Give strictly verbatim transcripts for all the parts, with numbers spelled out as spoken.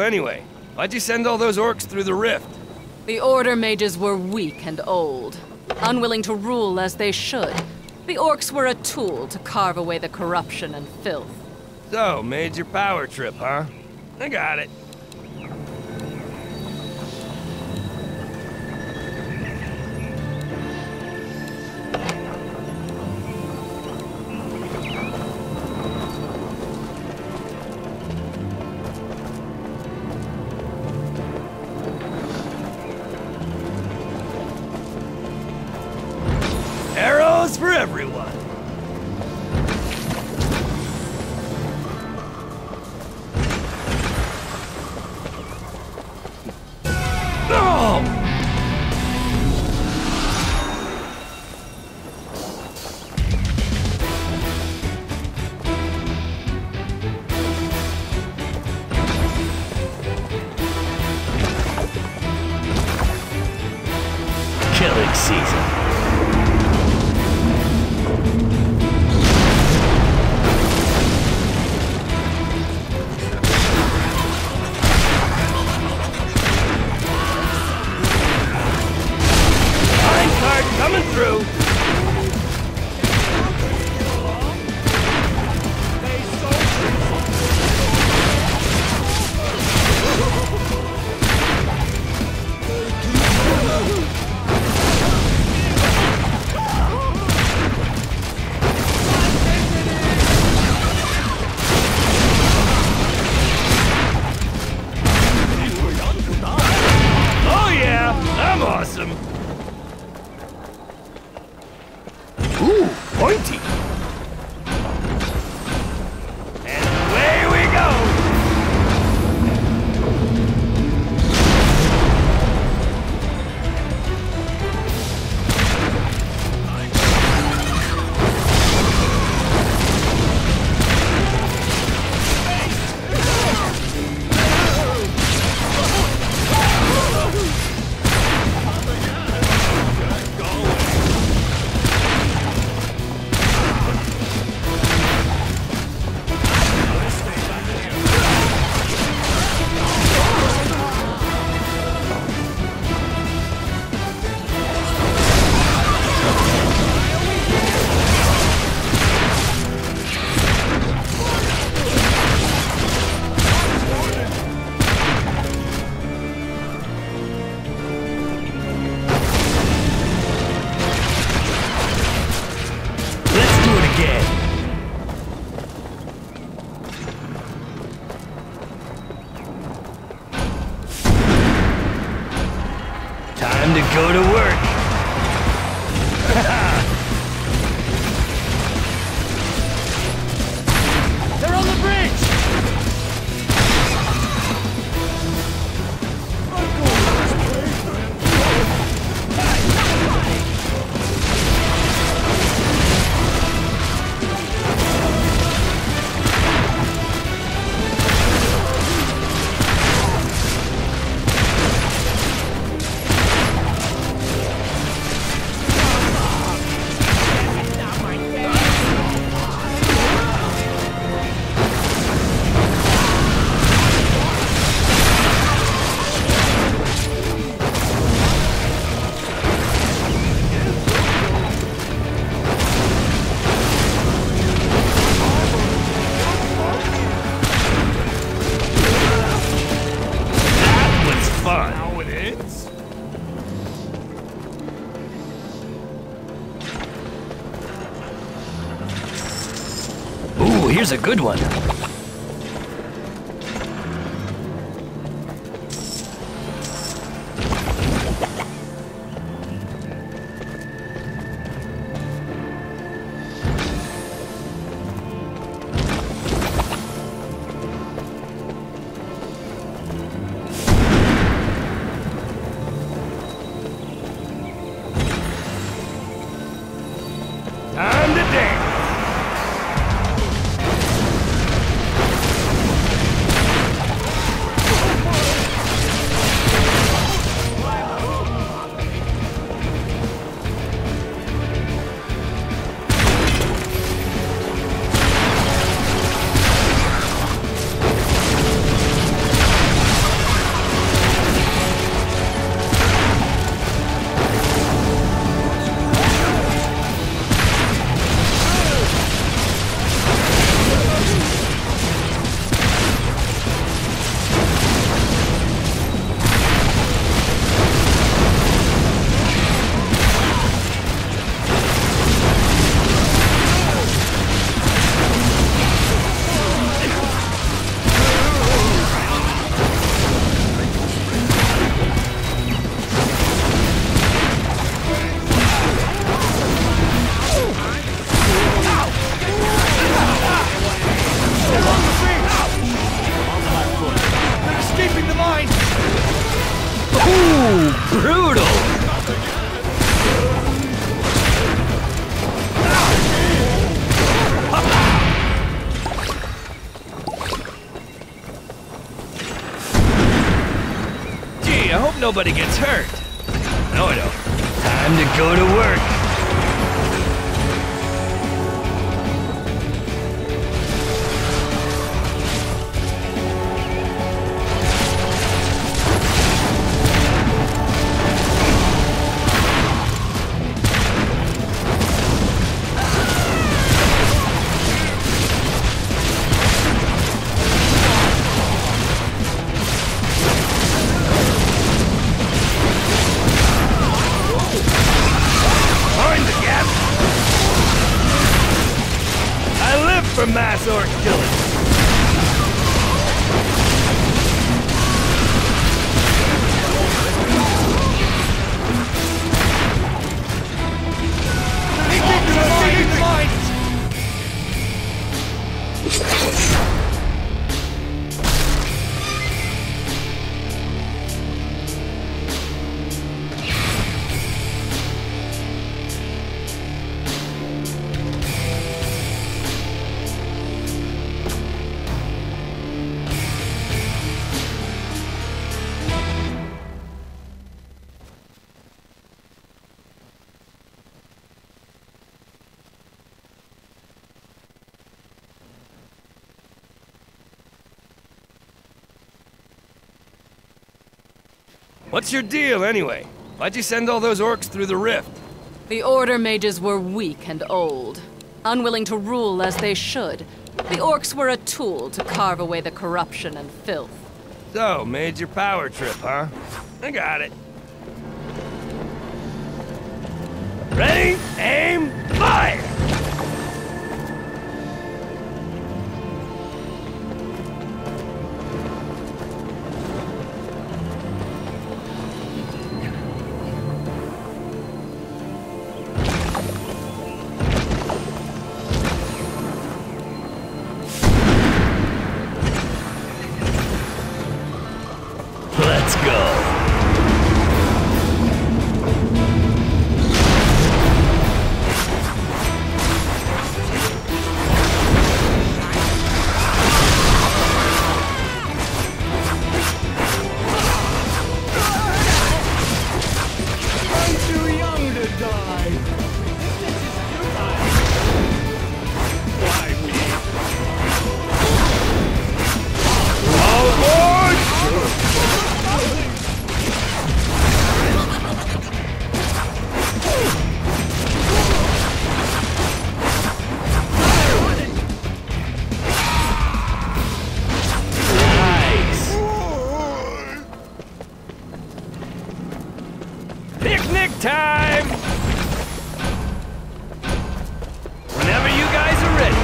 anyway? Why'd you send all those orcs through the rift? The Order mages were weak and old, unwilling to rule as they should. The orcs were a tool to carve away the corruption and filth. So, made your power trip, huh? I got it. Arrows for everyone. No! Killing season. Coming through. Oh yeah, I'm awesome. Ooh, pointy! And away we go! Time to go to work. They're on the bridge. Now it ends? Ooh, here's a good one. Time to dance! nobody gets hurt. No, no. Time to go to work. For mass orc killing. What's your deal, anyway? Why'd you send all those orcs through the rift? The Order mages were weak and old, unwilling to rule as they should. The Orcs were a tool to carve away the corruption and filth. So, made your power trip, huh? I got it. Ready, aim, fire! Let's go. Time! Whenever you guys are ready.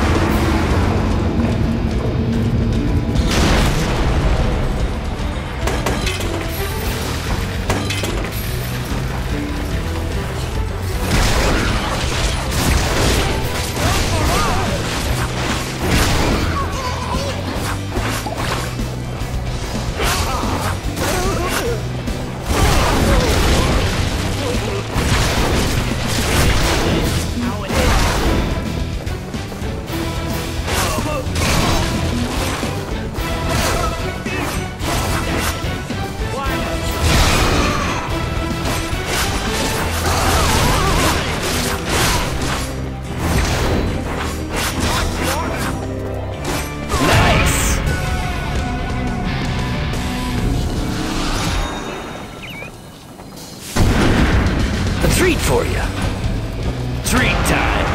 Treat for you. Treat time.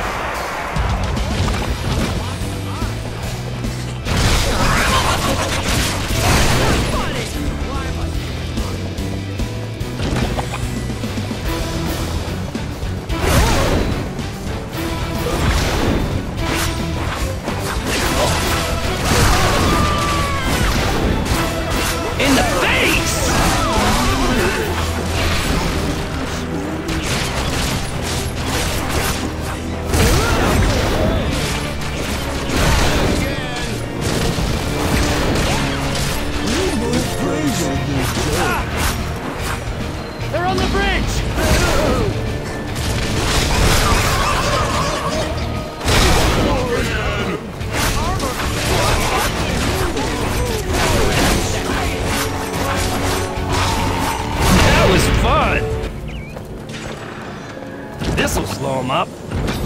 In the face! This'll slow him up.